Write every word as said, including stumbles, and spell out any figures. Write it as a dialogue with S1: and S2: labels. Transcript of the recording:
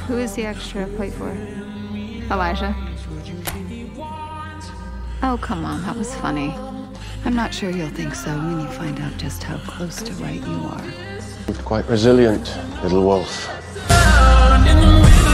S1: Who is the extra plate for? Elijah? Oh, come on, that was funny.
S2: I'm not sure you'll think so when you find out just how close to right you are.
S3: Quite resilient, little wolf.